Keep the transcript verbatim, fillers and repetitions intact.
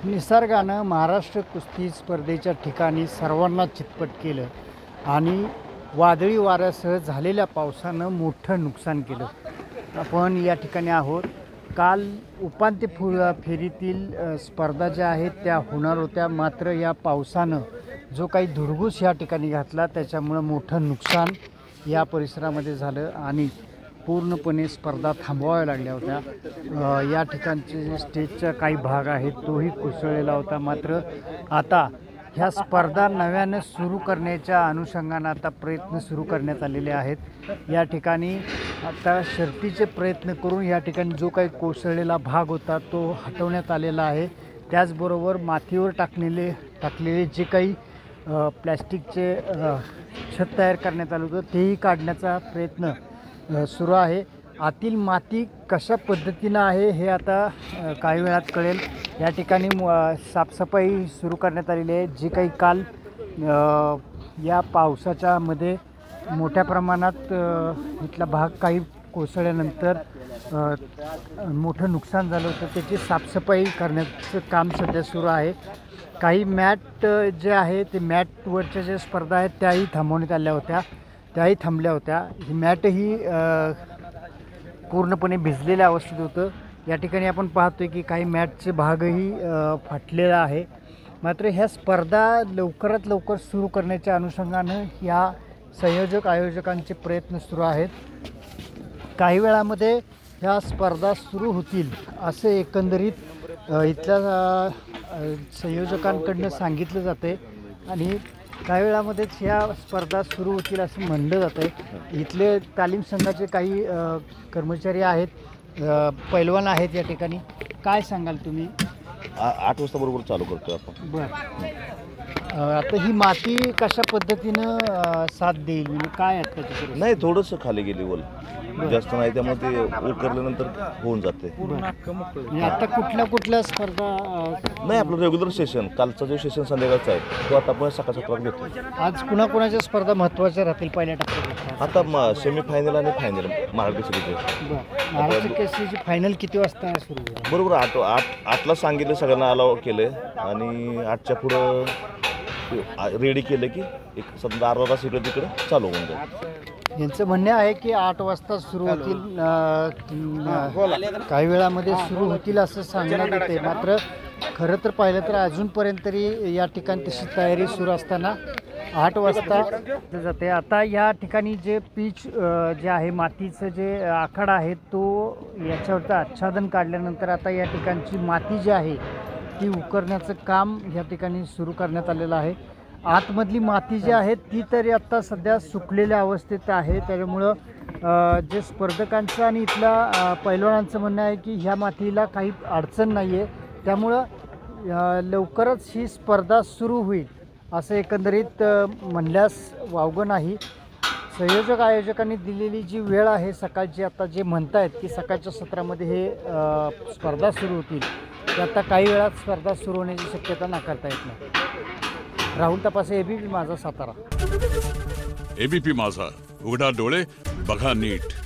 निसर्गानं महाराष्ट्र कुस्ती स्पर्धेच्या ठिकाणी सर्वांना चितपट केलं आणि वादळी वाऱ्यासह झालेल्या पावसानं मोठं नुकसान केलं। आपण या ठिकाणी आहोत। काल उपांत्य फु फेरीतील स्पर्धा ज्या आहेत त्या होणार होत्या, मात्र या पावसानं जो काही धुडगूस या ठिकाणी घातला त्याच्यामुळे मोठं नुकसान या परिसरामध्ये झालं आणि पूर्णपणे स्पर्धा थांबवाव्या लागल्या होत्या। या ठिकाणचे जे स्टेजचा काही भाग आहे तोही कोसळलेला होता। मात्र आता ह्या स्पर्धा नव्याने सुरू करण्याच्या अनुषंगाने आता प्रयत्न सुरू करण्यात आलेले आहेत। या ठिकाणी आता शर्तीचे प्रयत्न करून या ठिकाणी जो काही कोसळलेला भाग होता तो हटवण्यात आलेला आहे। त्याचबरोबर मातीवर टाकलेले टाकलेले जे काही प्लॅस्टिकचे छत तयार करण्यात आलं होतं तेही काढण्याचा प्रयत्न सुरू आहे। आतील माती कशा पद्धतीनं आहे हे आता काही वेळात कळेल। या ठिकाणी साफसफाई सुरू करण्यात आलेली आहे। जी काही काल या पावसाच्या मध्ये मोठ्या प्रमाणात इथला भाग काही कोसळल्यानंतर मोठं नुकसान झालं होतं, त्याची साफसफाई करण्याचं काम सध्या सुरू आहे। काही मॅट जे आहे ते मॅटवरच्या ज्या स्पर्धा आहेत त्याही थांबवण्यात आल्या होत्या त्याही थांबल्या होत्या। ही मॅटही पूर्णपणे भिजलेल्या अवस्थेत होतं। या ठिकाणी आपण पाहतोय की काही मॅटचे भागही फाटलेला आहे। मात्र ह्या स्पर्धा लवकरात लवकर सुरू करण्याच्या अनुषंगानं या संयोजक आयोजकांचे प्रयत्न सुरू आहेत। काही वेळामध्ये ह्या स्पर्धा सुरू होतील असे एकंदरीत इथल्या संयोजकांकडून सांगितलं जाते आणि काही वेळामध्येच ह्या स्पर्धा सुरू होतील असं म्हणलं जातं आहे। इथले तालीम संघाचे काही कर्मचारी आहेत, पैलवान आहेत या ठिकाणी। काय सांगाल तुम्ही? आठ वाजता बरोबर चालू करतो आपण। बरं, आता ही माती कशा पद्धतीनं साथ देईल, म्हणजे काय आहे त्याच्याकडे? नाही, थोडंसं खाली गेली वल, जास्त नाही, त्यामुळे ते उकरल्यानंतर होऊन जाते। आता कुठल्या कुठल्या स्पर्धा? नाही, आपलं रेग्युलर सेशन कालचा जो सेशन संध्याकाळचा आहे तो आता आपण सकाळ सकाळ घेतो। आज कुणाकुणाच्या स्पर्धा महत्त्वाच्या राहतील पहिल्या टप्प्यात? आता सेमी फायनल आणि फायनल महाराष्ट्र केसरीचे। बरं, महाराष्ट्र केसरीची फायनल किती वाजता सुरू होईल? बरोबर आठ आठ आठला सांगितलं, सगळ्यांना अलाव केलं आणि आठच्या पुढं रेडी केलं की एक समजा अर्धा तास इकडे तिकडे चालू होऊन जाईल। यांचं म्हणणे आहे की आठ वाजता सुरू होतील, काही वेळामध्ये सुरू होतील असं सांगण्यात येते। मात्र खरं तर पाहिलं तर अजूनपर्यंत तरी या ठिकाणी तशी तयारी सुरू असताना आठ वाजता जाते। आता या ठिकाणी जे पीच जे आहे, मातीचं जे आखाडा आहे तो याच्यावरचं आच्छादन काढल्यानंतर आता या ठिकाणची माती जी आहे ती उकरण्याचं काम या ठिकाणी सुरू करण्यात आलेलं आहे। आतमधली माती जी आहे ती तरी आत्ता सध्या सुकलेल्या अवस्थेत आहे। त्यामुळं जे स्पर्धकांचं आणि इथल्या पैलवानांचं म्हणणं आहे की ह्या मातीला काही अडचण नाही आहे, त्यामुळं लवकरच ही स्पर्धा सुरू होईल असं एकंदरीत म्हणल्यास वावगं नाही। संयोजक आयोजकांनी दिलेली जी वेळ आहे सकाळची, आता जे म्हणत आहेत की सकाळच्या सत्रामध्ये हे स्पर्धा सुरू होतील, ते आता काही वेळात स्पर्धा सुरू होण्याची शक्यता नाकारता येत नाही। राहुल तपासे, एबीपी माझा, सातारा। एबीपी माझा, उघडा डोळे बघा नीट।